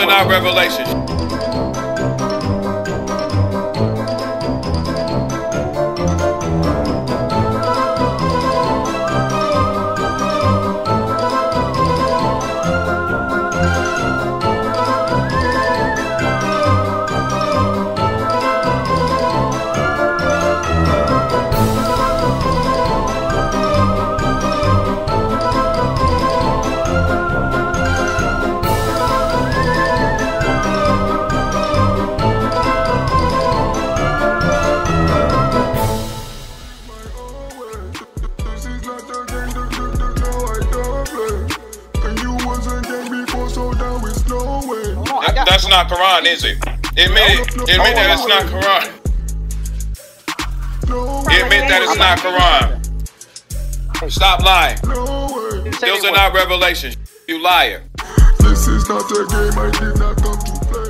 are not revelations. That's not Quran, is it? Admit that it's not Quran. Admit that it's not Quran. Stop lying. Those are not revelations. You liar. This is not a game, I did not come to play.